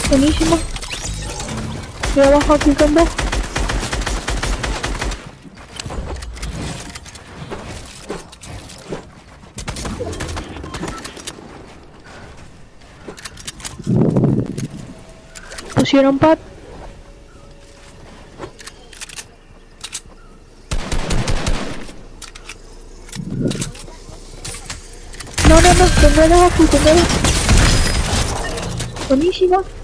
Buenísimo. Y abajo aquí con dos. Pusieron pad. No, tengo dos aquí, tengo dos. Buenísimo.